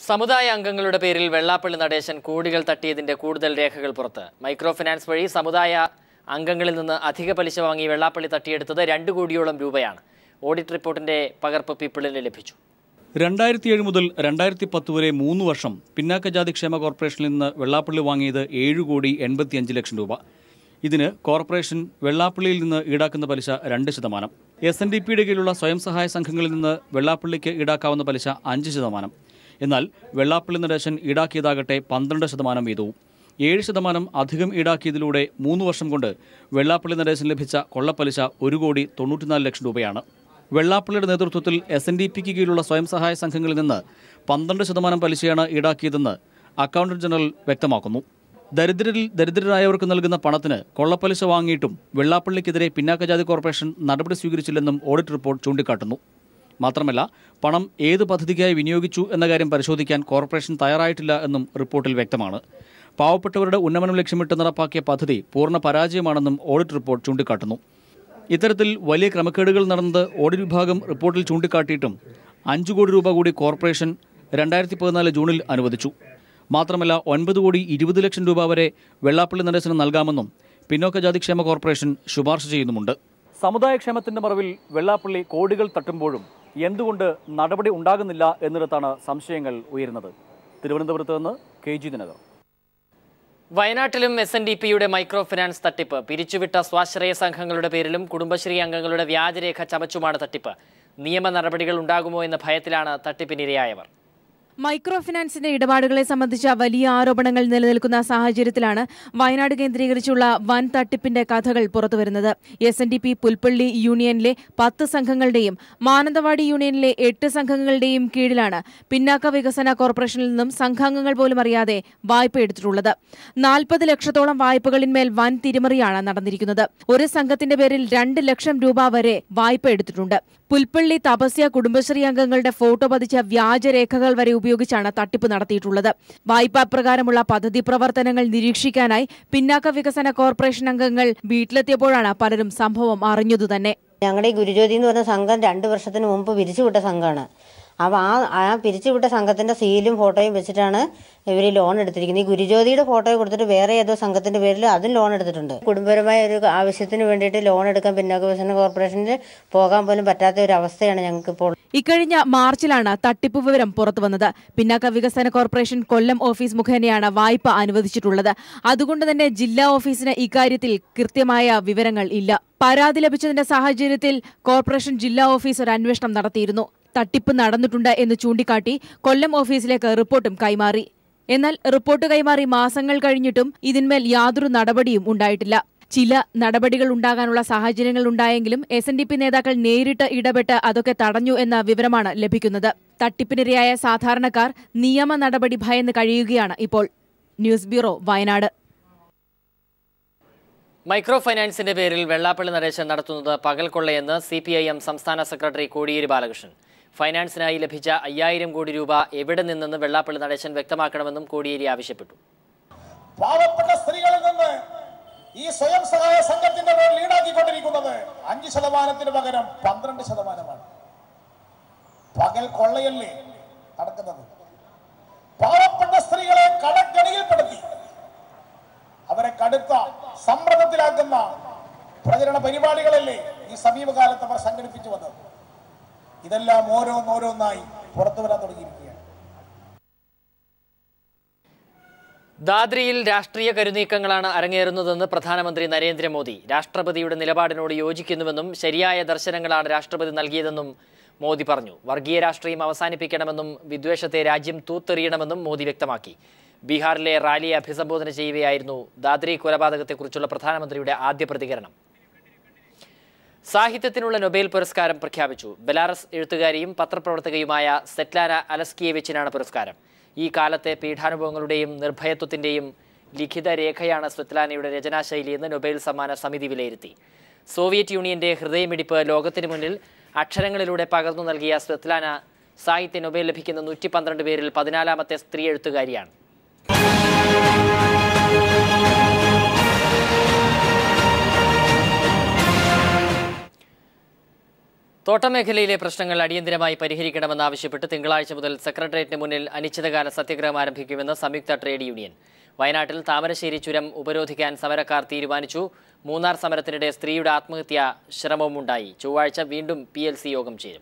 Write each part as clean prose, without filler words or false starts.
സമുദായ അംഗങ്ങളുടെ പേരിൽ വെള്ളാപ്പള്ളി നടേശൻ കോടികൾ തട്ടിയതിന്റെ കൂടുതൽ രേഖകൾ പുറത്ത്. മൈക്രോ ഫിനാൻസ് വഴി സമുദായ അംഗങ്ങളിൽ നിന്ന് അധിക പലിശ വാങ്ങി വെള്ളാപ്പള്ളി തട്ടിയെടുത്തത് 2 കോടിയോളം രൂപയാണ്. ഓഡിറ്റ് റിപ്പോർട്ടിന്റെ പകർപ്പ് പീപ്പിളിന് ലഭിച്ചു. 2007 മുതൽ 2010 വരെ 3 വർഷം പിന്നാക്കജാതി ക്ഷേമ കോർപ്പറേഷനിൽ നിന്ന് വെള്ളാപ്പള്ളി വാങ്ങിയത് 7,85 ലക്ഷം രൂപ. ഇതിന് കോർപ്പറേഷൻ വെള്ളാപ്പള്ളിയിൽ നിന്ന് ഈടാക്കുന്ന പലിശ 2%. SNDPയുടെ കീഴിലുള്ള സ്വയം സഹായ സംഘങ്ങളിൽ നിന്ന് വെള്ളാപ്പള്ളിക്ക് ഈടാക്കാവുന്ന പലിശ 5%. എന്നാൽ വെള്ളാപ്പള്ളി നടേശൻ ഈടാക്കിയതാകട്ടെ 12% വീതവും. 7% അധികം ഈടാക്കിയതിലൂടെ 3 വർഷം കൊണ്ട് വെള്ളാപ്പള്ളി നടേശൻ ലഭിച്ച കൊള്ളപ്പലിശ 1,94 ലക്ഷം രൂപയാണ്. വെള്ളാപ്പള്ളിയുടെ നേതൃത്വത്തിൽ SNDPക്ക് കീഴിലുള്ള സ്വയം സഹായ സംഘങ്ങളിൽ നിന്ന് 12% പലിശയാണ് ഈടാക്കിയതെന്ന് അക്കൗണ്ടന്റ് ജനറൽ വ്യക്തമാക്കുന്നു. ദരിദ്രരായവർക്ക് നൽകുന്ന പണത്തിന് കൊള്ളപ്പലിശ വാങ്ങിയിട്ടും വെള്ളാപ്പള്ളിക്കെതിരെ പിന്നാക്കജാതി കോർപ്പറേഷൻ നടപടി സ്വീകരിച്ചില്ലെന്നും ഓഡിറ്റ് റിപ്പോർട്ട് ചൂണ്ടിക്കാട്ടുന്നു. മാത്രമല്ല, പണം ഏത് പദ്ധതിക്കായി വിനിയോഗിച്ചു എന്ന കാര്യം പരിശോധിക്കാൻ കോർപ്പറേഷൻ തയ്യാറായിട്ടില്ല എന്നും റിപ്പോർട്ടിൽ വ്യക്തമാണ്. പാവപ്പെട്ടവരുടെ ഉന്നമനം ലക്ഷ്യമിട്ട് നടപ്പാക്കിയ പദ്ധതി പൂർണ്ണ പരാജയമാണെന്നും ഓഡിറ്റ് റിപ്പോർട്ട് ചൂണ്ടിക്കാട്ടുന്നു. ഇത്തരത്തിൽ വലിയ ക്രമക്കേടുകൾ നടന്നത് ഓഡിറ്റ് വിഭാഗം റിപ്പോർട്ടിൽ ചൂണ്ടിക്കാട്ടിയിട്ടും 5 കോടി രൂപ കൂടി കോർപ്പറേഷൻ 2014 ജൂണിൽ അനുവദിച്ചു. മാത്രമല്ല 9,20 ലക്ഷം രൂപ വരെ വെള്ളാപ്പള്ളി നടേശന് നൽകാമെന്നും പിന്നോക്കജാതി ക്ഷേമ കോർപ്പറേഷൻ ശുപാർശ ചെയ്യുന്നുമുണ്ട്. സമുദായക്ഷേമത്തിന്റെ മറവിൽ വെള്ളാപ്പള്ളി കോടികൾ തട്ടുമ്പോഴും എന്തുകൊണ്ട് നടപടി ഉണ്ടാകുന്നില്ല എന്നിടത്താണ് സംശയങ്ങൾ ഉയരുന്നത്. തിരുവനന്തപുരത്ത് നിന്ന് KG ദിനകർ. വയനാട്ടിലും SNDPയുടെ മൈക്രോ ഫിനാൻസ് തട്ടിപ്പ്. പിരിച്ചുവിട്ട സ്വാശ്രയ സംഘങ്ങളുടെ പേരിലും കുടുംബശ്രീ അംഗങ്ങളുടെ വ്യാജരേഖ ചമച്ചുമാണ് തട്ടിപ്പ്. നിയമ നടപടികൾ ഉണ്ടാകുമോ എന്ന ഭയത്തിലാണ് തട്ടിപ്പിനിരയായവർ. മൈക്രോ ഫിനാൻസിന്റെ ഇടപാടുകളെ സംബന്ധിച്ച വലിയ ആരോപണങ്ങൾ നിലനിൽക്കുന്ന സാഹചര്യത്തിലാണ് വയനാട് കേന്ദ്രീകരിച്ചുള്ള വൻ തട്ടിപ്പിന്റെ കഥകൾ പുറത്തുവരുന്നത്. SNDP പുൽപ്പള്ളി യൂണിയനിലെ 10 സംഘങ്ങളുടെയും മാനന്തവാടി യൂണിയനിലെ 8 സംഘങ്ങളുടെയും കീഴിലാണ് പിന്നാക്ക വികസന കോർപ്പറേഷനിൽ നിന്നും സംഘാംഗങ്ങൾ പോലും അറിയാതെ വായ്പ എടുത്തിട്ടുള്ളത്. 40 ലക്ഷത്തോളം വായ്പകളിന്മേൽ വൻ തിരിമറിയാണ് നടന്നിരിക്കുന്നത്. ഒരു സംഘത്തിന്റെ പേരിൽ 2 ലക്ഷം രൂപ വരെ വായ്പ എടുത്തിട്ടുണ്ട്. പുൽപ്പള്ളി തപസ്യ കുടുംബശ്രീ അംഗങ്ങളുടെ ഫോട്ടോ പതിച്ച വ്യാജരേഖകൾ വരെ ഉപയോഗിച്ചാണ് തട്ടിപ്പ് നടത്തിയിട്ടുള്ളത്. വായ്പാ പ്രകാരമുള്ള പദ്ധതി പ്രവർത്തനങ്ങൾ നിരീക്ഷിക്കാനായി പിന്നാക്ക വികസന കോർപ്പറേഷൻ അംഗങ്ങൾ വീട്ടിലെത്തിയപ്പോഴാണ് പലരും സംഭവം അറിഞ്ഞതു തന്നെ. ഞങ്ങളുടെ ഈ ഗുരുജ്യോതി എന്ന് പറഞ്ഞ സംഘം 2 വർഷത്തിന് മുമ്പ് പിരിച്ചുവിട്ട സംഘമാണ്. അപ്പോൾ ആ പിരിച്ചുവിട്ട സംഘത്തിൻ്റെ സീലും ഫോട്ടോയും വെച്ചിട്ടാണ് ഇവർ ലോൺ എടുത്തിരിക്കുന്നത്. ഈ ഗുരുജ്യോതിയുടെ ഫോട്ടോ കൊടുത്തിട്ട് വേറെ ഏതോ സംഘത്തിൻ്റെ പേരിൽ അതും ലോൺ എടുത്തിട്ടുണ്ട്. കുടുംബപരമായ ഒരു ആവശ്യത്തിന് വേണ്ടിയിട്ട് ലോൺ എടുക്കാൻ പിന്നാക്ക വികസന കോർപ്പറേഷനിൽ പോകാൻ പോലും പറ്റാത്ത ഒരു അവസ്ഥയാണ് ഞങ്ങൾക്കിപ്പോൾ. ഇക്കഴിഞ്ഞ മാർച്ചിലാണ് തട്ടിപ്പ് വിവരം പുറത്തുവന്നത്. പിന്നാക്ക വികസന കോർപ്പറേഷൻ കൊല്ലം ഓഫീസ് മുഖേനയാണ് വായ്പ അനുവദിച്ചിട്ടുള്ളത്. അതുകൊണ്ട് തന്നെ ജില്ലാ ഓഫീസിന് ഇക്കാര്യത്തിൽ കൃത്യമായ വിവരങ്ങൾ ഇല്ല. പരാതി ലഭിച്ചതിന്റെ സാഹചര്യത്തിൽ കോർപ്പറേഷൻ ജില്ലാ ഓഫീസ് ഒരു അന്വേഷണം നടത്തിയിരുന്നു. തട്ടിപ്പ് നടന്നിട്ടുണ്ട് എന്ന് ചൂണ്ടിക്കാട്ടി കൊല്ലം ഓഫീസിലേക്ക് റിപ്പോർട്ടും കൈമാറി. എന്നാൽ റിപ്പോർട്ട് കൈമാറി മാസങ്ങൾ കഴിഞ്ഞിട്ടും ഇതിന്മേൽ യാതൊരു നടപടിയും ഉണ്ടായിട്ടില്ല. ചില നടപടികൾ ഉണ്ടാകാനുള്ള സാഹചര്യങ്ങൾ ഉണ്ടായെങ്കിലും SNDP നേതാക്കൾ നേരിട്ട് ഇടപെട്ട് അതൊക്കെ തടഞ്ഞു എന്ന വിവരമാണ് ലഭിക്കുന്നത്. തട്ടിപ്പിനിരയായ സാധാരണക്കാർ നിയമ നടപടി ഭയന്ന് കഴിയുകയാണ് ഇപ്പോൾ. News bureau, Wayanad. മൈക്രോ ഫൈനാൻസിന്റെ പേരിൽ വെള്ളാപ്പള്ളി നടേശൻ നടത്തുന്നത് പകൽ കൊള്ളയെന്ന് CPIM സംസ്ഥാന സെക്രട്ടറി കോടിയേരി ബാലകൃഷ്ണൻ. ഫൈനാൻസിനായി ലഭിച്ച 5000 കോടി രൂപ എവിടെ നിന്നെന്ന് വെള്ളാപ്പള്ളി നടേശൻ വ്യക്തമാക്കണമെന്നും കോടിയേരി ആവശ്യപ്പെട്ടു. പാവപ്പെട്ട സ്ത്രീകളിൽ നിന്ന് ഈ സ്വയം സഹായ സംഘത്തിന്റെ പേരിൽ ഈടാക്കിക്കൊണ്ടിരിക്കുന്നത് 5% പകരം 12%. പകൽ കൊള്ളയല്ലേ നടക്കുന്നത്? പാവപ്പെട്ട സ്ത്രീകളെ കടക്കണിയിൽപ്പെടുത്തി അവരെ കടുത്ത സമ്മർദ്ദത്തിലാക്കുന്ന പ്രചരണ പരിപാടികളല്ലേ ഈ സമീപകാലത്ത് അവർ സംഘടിപ്പിച്ചു വന്നത്. ഇതെല്ലാം ഓരോന്നോരോന്നായി പുറത്തു വരാൻ തുടങ്ങിയിരിക്കുകയാണ്. ദാദ്രിയിൽ രാഷ്ട്രീയ കരുനീക്കങ്ങളാണ് അരങ്ങേറുന്നതെന്ന് പ്രധാനമന്ത്രി നരേന്ദ്രമോദി. രാഷ്ട്രപതിയുടെ നിലപാടിനോട് യോജിക്കുന്നുവെന്നും ശരിയായ ദർശനങ്ങളാണ് രാഷ്ട്രപതി നൽകിയതെന്നും മോദി പറഞ്ഞു. വർഗീയ രാഷ്ട്രീയം അവസാനിപ്പിക്കണമെന്നും വിദ്വേഷത്തെ രാജ്യം തൂത്തെറിയണമെന്നും മോദി വ്യക്തമാക്കി. ബീഹാറിലെ റാലിയെ അഭിസംബോധന ചെയ്യുകയായിരുന്നു ദാദ്രി കൊലപാതകത്തെക്കുറിച്ചുള്ള പ്രധാനമന്ത്രിയുടെ ആദ്യ പ്രതികരണം. സാഹിത്യത്തിനുള്ള നൊബേൽ പുരസ്കാരം പ്രഖ്യാപിച്ചു. ബെലാറസ് എഴുത്തുകാരിയും പത്രപ്രവർത്തകയുമായ സെറ്റ്ലാന അലസ്കിയേവിച്ചിനാണ് പുരസ്കാരം. ഈ കാലത്തെ പീഡാനുഭവങ്ങളുടെയും നിർഭയത്വത്തിന്റെയും ലിഖിത രേഖയാണ് സ്വെത്ലാനയുടെ രചനാശൈലിയെന്ന് നൊബേൽ സമ്മാന സമിതി വിലയിരുത്തി. സോവിയറ്റ് യൂണിയന്റെ ഹൃദയമിടിപ്പ് ലോകത്തിന് മുന്നിൽ അക്ഷരങ്ങളിലൂടെ പകർന്നു നൽകിയ സ്വെത്ലാന സാഹിത്യ നൊബേൽ ലഭിക്കുന്ന 112 പേരിൽ 14ാമത്തെ സ്ത്രീ എഴുത്തുകാരിയാണ്. തോട്ടമേഖലയിലെ പ്രശ്നങ്ങൾ അടിയന്തരമായി പരിഹരിക്കണമെന്നാവശ്യപ്പെട്ട് തിങ്കളാഴ്ച മുതൽ സെക്രട്ടേറിയറ്റിന് മുന്നിൽ അനിശ്ചിതകാല സത്യാഗ്രഹം ആരംഭിക്കുമെന്ന് സംയുക്ത ട്രേഡ് യൂണിയൻ. വയനാട്ടിൽ താമരശ്ശേരി ചുരം ഉപരോധിക്കാൻ സമരക്കാർ തീരുമാനിച്ചു. മൂന്നാർ സമരത്തിനിടെ സ്ത്രീയുടെ ആത്മഹത്യാ ശ്രമവുമുണ്ടായി. ചൊവ്വാഴ്ച വീണ്ടും PLC യോഗം ചേരും.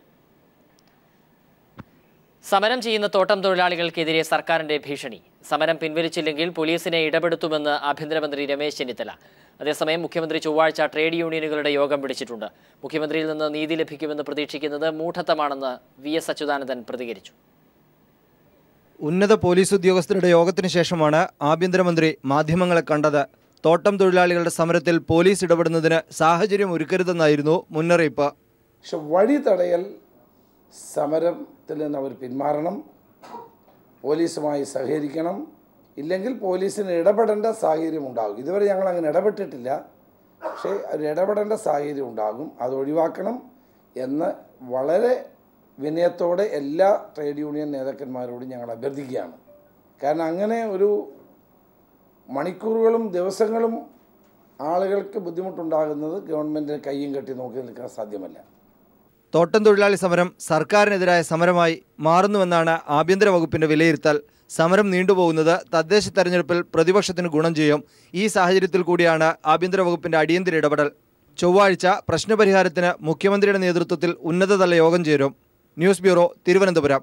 സമരം ചെയ്യുന്ന തോട്ടം തൊഴിലാളികൾക്കെതിരെ സർക്കാരിന്റെ ഭീഷണി. സമരം പിൻവലിച്ചില്ലെങ്കിൽ പോലീസിനെ ഇടപെടുത്തുമെന്ന് ആഭ്യന്തരമന്ത്രി രമേശ് ചെന്നിത്തല. അതേസമയം മുഖ്യമന്ത്രി ചൊവ്വാഴ്ച ട്രേഡ് യൂണിയനുകളുടെ യോഗം വിളിച്ചിട്ടുണ്ട്. മുഖ്യമന്ത്രിയിൽ നിന്ന് നീതി ലഭിക്കുമെന്ന് പ്രതീക്ഷിക്കുന്നത് മൂഢത്തമാണെന്ന് VS അച്യുതാനന്ദൻ പ്രതികരിച്ചു. ഉന്നത പോലീസ് ഉദ്യോഗസ്ഥരുടെ യോഗത്തിന് ശേഷമാണ് ആഭ്യന്തരമന്ത്രി മാധ്യമങ്ങളെ കണ്ടത്. തോട്ടം തൊഴിലാളികളുടെ സമരത്തിൽ പോലീസ് ഇടപെടുന്നതിന് സാഹചര്യം ഒരുക്കരുതെന്നായിരുന്നു മുന്നറിയിപ്പ്. പക്ഷെ വഴി തടയൽ സമരത്തിൽ നിന്ന് അവർ പിന്മാറണം, പോലീസുമായി സഹകരിക്കണം, ഇല്ലെങ്കിൽ പോലീസിന് ഇടപെടേണ്ട സാഹചര്യം ഉണ്ടാകും. ഇതുവരെ ഞങ്ങൾ അങ്ങനെ ഇടപെട്ടിട്ടില്ല, പക്ഷേ ഒരു ഇടപെടേണ്ട സാഹചര്യം ഉണ്ടാകും. അത് ഒഴിവാക്കണം എന്ന് വളരെ വിനയത്തോടെ എല്ലാ ട്രേഡ് യൂണിയൻ നേതാക്കന്മാരോടും ഞങ്ങൾ അഭ്യർത്ഥിക്കുകയാണ്. കാരണം അങ്ങനെ ഒരു മണിക്കൂറുകളും ദിവസങ്ങളും ആളുകൾക്ക് ബുദ്ധിമുട്ടുണ്ടാകുന്നത് ഗവൺമെൻറ്റിന് കയ്യും കെട്ടി നോക്കി നിൽക്കാൻ സാധ്യമല്ല. തോട്ടം തൊഴിലാളി സമരം സർക്കാരിനെതിരായ സമരമായി മാറുന്നുവെന്നാണ് ആഭ്യന്തര വകുപ്പിന്റെ വിലയിരുത്തൽ. സമരം നീണ്ടുപോകുന്നത് തദ്ദേശ തെരഞ്ഞെടുപ്പിൽ പ്രതിപക്ഷത്തിന് ഗുണം ചെയ്യും. ഈ സാഹചര്യത്തിൽ കൂടിയാണ് ആഭ്യന്തര വകുപ്പിന്റെ അടിയന്തര ഇടപെടൽ. ചൊവ്വാഴ്ച പ്രശ്നപരിഹാരത്തിന് മുഖ്യമന്ത്രിയുടെ നേതൃത്വത്തിൽ ഉന്നതതല യോഗം ചേരും. News bureau, Thiruvananthapuram.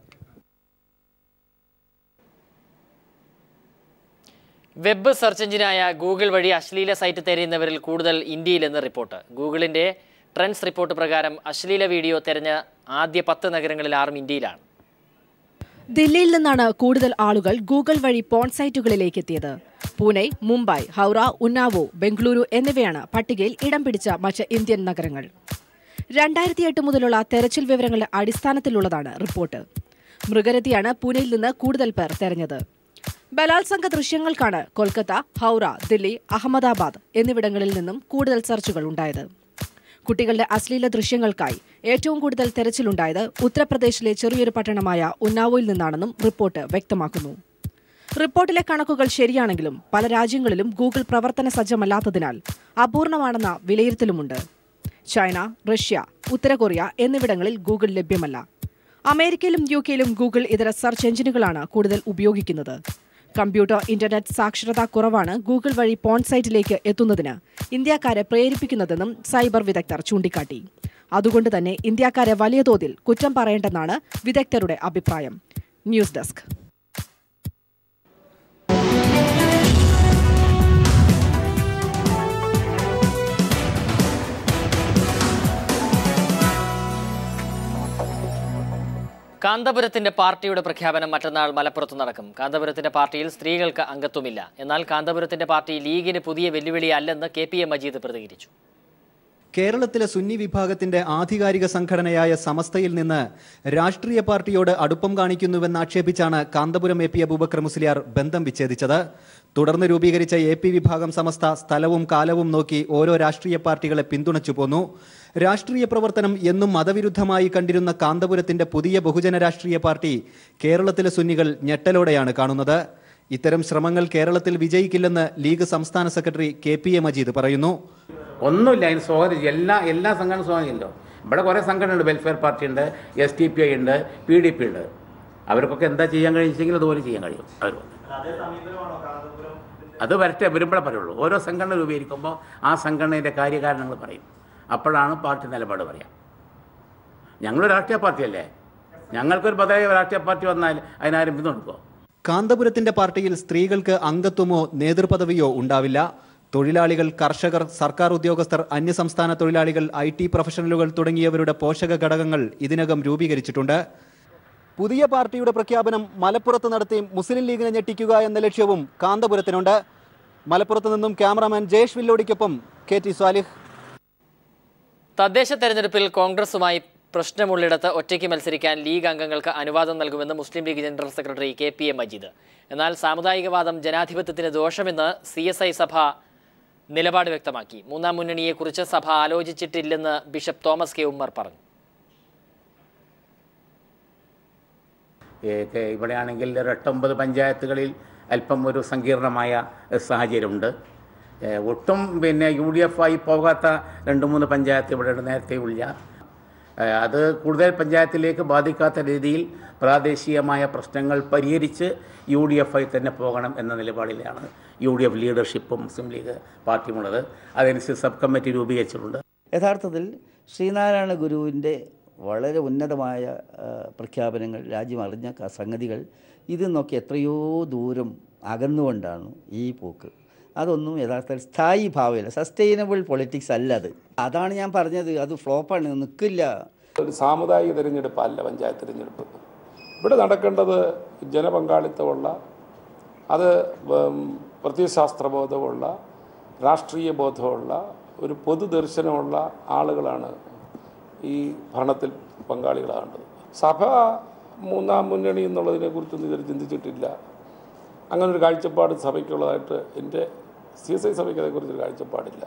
Web search എഞ്ചിനായ ഗൂഗിൾ വഴി അശ്ലീല സൈറ്റ് തിരയുന്നവരിൽ കൂടുതൽ ഇന്ത്യയിലെന്ന് റിപ്പോർട്ട്. ഗൂഗിളിന്റെ ട്രെൻഡ്സ് റിപ്പോർട്ട് പ്രകാരം അശ്ലീല വീഡിയോ തിരഞ്ഞ ആദ്യ 10 നഗരങ്ങളിൽ 6 ഇന്ത്യയിലാണ്. ദില്ലിയിൽ നിന്നാണ് കൂടുതൽ ആളുകൾ ഗൂഗിൾ വഴി പോൺ സൈറ്റുകളിലേക്ക് എത്തിയത്. പൂനെ, മുംബൈ, ഹൗറ, ഉന്നാവോ, ബംഗളൂരു എന്നിവയാണ് പട്ടികയിൽ ഇടം പിടിച്ച മറ്റ് ഇന്ത്യൻ നഗരങ്ങൾ. 2008 മുതലുള്ള തെരച്ചിൽ വിവരങ്ങളുടെ അടിസ്ഥാനത്തിലുള്ളതാണ് റിപ്പോർട്ട്. മൃഗരതിയാണ് പൂനെയിൽ നിന്ന് കൂടുതൽ പേർ തെരഞ്ഞത്. ബലാത്സംഗ ദൃശ്യങ്ങൾക്കാണ് കൊൽക്കത്ത, ഹൗറ, ദില്ലി, അഹമ്മദാബാദ് എന്നിവിടങ്ങളിൽ നിന്നും കൂടുതൽ സെർച്ചുകൾ ഉണ്ടായത്. കുട്ടികളുടെ അശ്ലീല ദൃശ്യങ്ങൾക്കായി ഏറ്റവും കൂടുതൽ തെരച്ചിലുണ്ടായത് ഉത്തർപ്രദേശിലെ ചെറിയൊരു പട്ടണമായ ഉന്നാവോയിൽ നിന്നാണെന്നും റിപ്പോർട്ട് വ്യക്തമാക്കുന്നു. റിപ്പോർട്ടിലെ കണക്കുകൾ ശരിയാണെങ്കിലും പല രാജ്യങ്ങളിലും ഗൂഗിൾ പ്രവർത്തന സജ്ജമല്ലാത്തതിനാൽ അപൂർണമാണെന്ന വിലയിരുത്തലുമുണ്ട്. ചൈന, റഷ്യ, ഉത്തര കൊറിയ എന്നിവിടങ്ങളിൽ ഗൂഗിൾ ലഭ്യമല്ല. അമേരിക്കയിലും UK-യിലും ഗൂഗിൾ ഇതര സെർച്ച് എഞ്ചിനുകളാണ് കൂടുതൽ ഉപയോഗിക്കുന്നത്. കമ്പ്യൂട്ടർ ഇന്റർനെറ്റ് സാക്ഷരത കുറവാണ് ഗൂഗിൾ വഴി പോൺ സൈറ്റിലേക്ക് എത്തുന്നതിന് ഇന്ത്യക്കാരെ പ്രേരിപ്പിക്കുന്നതെന്നും സൈബർ വിദഗ്ധർ ചൂണ്ടിക്കാട്ടി. അതുകൊണ്ട് തന്നെ ഇന്ത്യക്കാരെ വലിയ തോതിൽ കുറ്റം പറയേണ്ടെന്നാണ് വിദഗ്ധരുടെ അഭിപ്രായം. News desk. കാന്തപുരത്തിന്റെ പാർട്ടിയുടെ പ്രഖ്യാപനം മറ്റന്നാൾ മലപ്പുറത്ത് നടക്കും. കാന്തപുരത്തിന്റെ പാർട്ടിയിൽ സ്ത്രീകൾക്ക് അംഗത്വമില്ല. എന്നാൽ കാന്തപുരത്തിന്റെ പാർട്ടി ലീഗിന് പുതിയ വെല്ലുവിളിയല്ലെന്ന് KPA മജീദ് പ്രതികരിച്ചു. കേരളത്തിലെ സുന്നി വിഭാഗത്തിന്റെ ആധികാരിക സംഘടനയായ സമസ്തയിൽ നിന്ന് രാഷ്ട്രീയ പാർട്ടിയോട് അടുപ്പം കാണിക്കുന്നുവെന്നാക്ഷേപിച്ചാണ് കാന്തപുരം AP അബൂബക്കർ മുസ്ലിയാർ ബന്ധം വിച്ഛേദിച്ചത്. തുടർന്ന് രൂപീകരിച്ച AP വിഭാഗം സമസ്ത സ്ഥലവും കാലവും നോക്കി ഓരോ രാഷ്ട്രീയ പാർട്ടികളെ പിന്തുണച്ചു പോന്നു. രാഷ്ട്രീയ പ്രവർത്തനം എന്നും മതവിരുദ്ധമായി കണ്ടിരുന്ന കാന്തപുരത്തിന്റെ പുതിയ ബഹുജന രാഷ്ട്രീയ പാർട്ടി കേരളത്തിലെ സുന്നികൾ ഞെട്ടലോടെയാണ് കാണുന്നത്. ഇത്തരം ശ്രമങ്ങൾ കേരളത്തിൽ വിജയിക്കില്ലെന്ന് ലീഗ് സംസ്ഥാന സെക്രട്ടറി KPA മജീദ് പറയുന്നു. ഒന്നുമില്ല, അതിന് സ്വാഗതം എല്ലാ സംഘടന സ്വാഗതമല്ലോ. ഇവിടെ കുറേ സംഘടനയുണ്ട്. വെൽഫെയർ പാർട്ടി ഉണ്ട്, SDPI ഉണ്ട്, PDP ഉണ്ട്. അവർക്കൊക്കെ എന്താ ചെയ്യാൻ കഴിച്ചെങ്കിൽ അതുപോലെ ചെയ്യാൻ കഴിയും. അവർ അത് വരട്ടെ, വരുമ്പോഴേ പറയുള്ളൂ. ഓരോ സംഘടന രൂപീകരിക്കുമ്പോൾ ആ സംഘടനയുടെ കാര്യകാരണങ്ങൾ പറയും. അപ്പോഴാണ് പാർട്ടി നിലപാട് പറയാം. ഞങ്ങളൊരു രാഷ്ട്രീയ പാർട്ടിയല്ലേ, ഞങ്ങൾക്കൊരു ബദലായ രാഷ്ട്രീയ പാർട്ടി വന്നാൽ അതിനാരും പിന്തുണക്കുമോ? കാന്തപുരത്തിന്റെ പാർട്ടിയിൽ സ്ത്രീകൾക്ക് അംഗത്വമോ നേതൃപദവിയോ ഉണ്ടാവില്ല. തൊഴിലാളികൾ, കർഷകർ, സർക്കാർ ഉദ്യോഗസ്ഥർ, അന്യസംസ്ഥാന തൊഴിലാളികൾ, IT പ്രൊഫഷണലുകൾ തുടങ്ങിയവരുടെ പോഷക ഘടകങ്ങൾ ഇതിനകം രൂപീകരിച്ചിട്ടുണ്ട്. പുതിയ പാർട്ടിയുടെ പ്രഖ്യാപനം മലപ്പുറത്ത് നടത്തി മുസ്ലിം ലീഗിനെ ഞെട്ടിക്കുക എന്ന ലക്ഷ്യവും കാന്തപുരത്തിനുണ്ട്. മലപ്പുറത്ത് നിന്നും ക്യാമറാമാൻ ജയേഷ് വില്ലോടിക്കൊപ്പം KT സ്വാലിഹ്. തദ്ദേശ തെരഞ്ഞെടുപ്പിൽ കോൺഗ്രസുമായി പ്രശ്നമുള്ളിടത്ത് ഒറ്റയ്ക്ക് മത്സരിക്കാൻ ലീഗ് അംഗങ്ങൾക്ക് അനുവാദം നൽകുമെന്ന് Muslim league general secretary KPA Majeed. എന്നാൽ സാമുദായികവാദം ജനാധിപത്യത്തിന് ദോഷമെന്ന് CSI സഭ നിലപാട് വ്യക്തമാക്കി. മൂന്നാം മുന്നണിയെക്കുറിച്ച് സഭ ആലോചിച്ചിട്ടില്ലെന്ന് ബിഷപ്പ് തോമസ് K. ഉമ്മർ പറഞ്ഞു. ഇവിടെയാണെങ്കിൽ 8-9 പഞ്ചായത്തുകളിൽ അല്പം ഒരു സങ്കീർണമായ സാഹചര്യമുണ്ട്. ഒട്ടും UDF ആയി പോകാത്ത 2-3 പഞ്ചായത്ത് ഇവിടെ നേരത്തെ ഇല്ല. അത് കൂടുതൽ പഞ്ചായത്തിലേക്ക് ബാധിക്കാത്ത രീതിയിൽ പ്രാദേശികമായ പ്രശ്നങ്ങൾ പരിഹരിച്ച് UDF തന്നെ പോകണം എന്ന നിലപാടിലാണ് UDF ലീഡർഷിപ്പും മുസ്ലിം ലീഗ് പാർട്ടിയുമുള്ളത്. അതനുസരിച്ച് സബ് കമ്മിറ്റി രൂപീകരിച്ചിട്ടുണ്ട്. യഥാർത്ഥത്തിൽ ശ്രീനാരായണ ഗുരുവിൻ്റെ വളരെ ഉന്നതമായ പ്രഖ്യാപനങ്ങൾ, രാജ്യം അറിഞ്ഞ സംഗതികൾ ഇതിൽ നിന്നൊക്കെ എത്രയോ ദൂരം അകന്നുകൊണ്ടാണ് ഈ പോക്ക്. അതൊന്നും യഥാർത്ഥത്തിൽ സ്ഥായി ഭാവമില്ല, സസ്റ്റൈനബിൾ പൊളിറ്റിക്സ് അല്ല അത്. അതാണ് ഞാൻ പറഞ്ഞത്, അത് ഫ്ലോപ്പാണ്, നിൽക്കില്ല. ഒരു സാമുദായിക തിരഞ്ഞെടുപ്പല്ല പഞ്ചായത്ത് തിരഞ്ഞെടുപ്പ്. ഇവിടെ നടക്കേണ്ടത് ജനപങ്കാളിത്തമുള്ള, അത് പ്രത്യയശാസ്ത്രബോധമുള്ള, രാഷ്ട്രീയ ബോധമുള്ള, ഒരു പൊതുദർശനമുള്ള ആളുകളാണ് ഈ ഭരണത്തിൽ പങ്കാളികളാകേണ്ടത്. സഭ മൂന്നാം മുന്നണി എന്നുള്ളതിനെ കുറിച്ചൊന്നും ഇതുവരെ ചിന്തിച്ചിട്ടില്ല. അങ്ങനൊരു കാഴ്ചപ്പാട് സഭയ്ക്കുള്ളതായിട്ട് എൻ്റെ CSI സഭയ്ക്ക് അതേക്കുറിച്ചൊരു കാഴ്ചപ്പാടില്ല.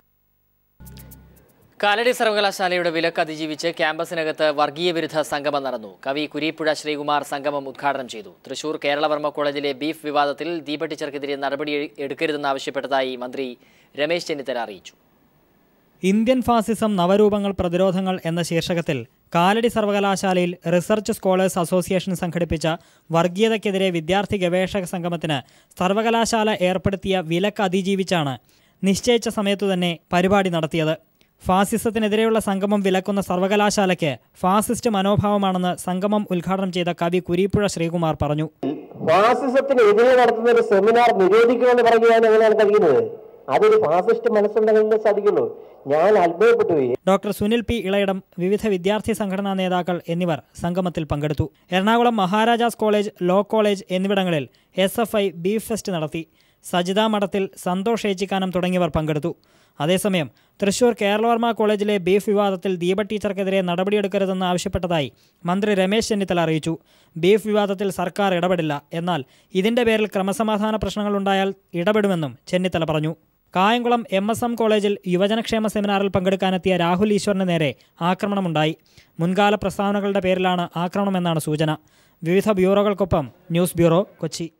കാലടി സർവകലാശാലയുടെ വിലക്ക് അതിജീവിച്ച് ക്യാമ്പസിനകത്ത് വർഗീയ വിരുദ്ധ സംഗമം നടന്നു. കവി കുരീപ്പുഴ ശ്രീകുമാർ സംഗമം ഉദ്ഘാടനം ചെയ്തു. തൃശൂർ കേരളവർമ്മ കോളേജിലെ ബീഫ് വിവാദത്തിൽ ദീപ ടീച്ചർക്കെതിരെ നടപടി എടുക്കരുതെന്നാവശ്യപ്പെട്ടതായി മന്ത്രി രമേശ് ചെന്നിത്തല അറിയിച്ചു. ഇന്ത്യൻ ഫാസിസം നവരൂപങ്ങൾ പ്രതിരോധങ്ങൾ എന്ന ശീർഷകത്തിൽ കാലടി സർവകലാശാലയിൽ റിസർച്ച് സ്കോളേഴ്സ് അസോസിയേഷൻ സംഘടിപ്പിച്ച വർഗീയതയ്ക്കെതിരെ വിദ്യാർത്ഥി ഗവേഷക സംഗമത്തിന് സർവകലാശാല ഏർപ്പെടുത്തിയ വിലക്ക് അതിജീവിച്ചാണ് നിശ്ചയിച്ച സമയത്തുതന്നെ പരിപാടി നടത്തിയത്. ഫാസിസത്തിനെതിരെയുള്ള സംഗമം വിലക്കുന്ന സർവകലാശാലയ്ക്ക് ഫാസിസ്റ്റ് മനോഭാവമാണെന്ന് സംഗമം ഉദ്ഘാടനം ചെയ്ത കവി കുരീപ്പുഴ ശ്രീകുമാർ പറഞ്ഞു. ഫാസിസത്തിനെതിരെ നടത്തുന്ന ഒരു സെമിനാർ നിരോധിക്കുമെന്ന് പറയാൻ എങ്ങനെയാണ് കഴിയുന്നത്? അതൊരു ഫാസിസ്റ്റ് മനസ്സുണ്ടെങ്കിലേ സാധിക്കുള്ളൂ. ഞാൻ അത്ഭുതപ്പെട്ടു പോയി. ഡോക്ടർ സുനിൽ പി ഇളയിടം, വിവിധ വിദ്യാർത്ഥി സംഘടനാ നേതാക്കൾ എന്നിവർ സംഗമത്തിൽ പങ്കെടുത്തു. Ernakulam Maharajas college, law college എന്നിവിടങ്ങളിൽ SFI ബീഫ് ഫെസ്റ്റ് നടത്തി. സജിത മഠത്തിൽ, സന്തോഷ് ഏച്ചിക്കാനം തുടങ്ങിയവർ പങ്കെടുത്തു. അതേസമയം തൃശൂർ കേരളവർമ്മ കോളേജിലെ ബീഫ് വിവാദത്തിൽ ദീപ ടീച്ചർക്കെതിരെ നടപടിയെടുക്കരുതെന്ന് ആവശ്യപ്പെട്ടതായി മന്ത്രി രമേശ് ചെന്നിത്തല അറിയിച്ചു. ബീഫ് വിവാദത്തിൽ സർക്കാർ ഇടപെടില്ല, എന്നാൽ ഇതിന്റെ പേരിൽ ക്രമസമാധാന പ്രശ്നങ്ങളുണ്ടായാൽ ഇടപെടുമെന്നും ചെന്നിത്തല പറഞ്ഞു. കായംകുളം MSM കോളേജിൽ യുവജനക്ഷേമ സെമിനാറിൽ പങ്കെടുക്കാനെത്തിയ രാഹുൽ ഈശ്വറിന് നേരെ ആക്രമണമുണ്ടായി. മുൻകാല പ്രസ്താവനകളുടെ പേരിലാണ് ആക്രമണമെന്നാണ് സൂചന. വിവിധ ബ്യൂറോകൾക്കൊപ്പം ന്യൂസ് ബ്യൂറോ, കൊച്ചി.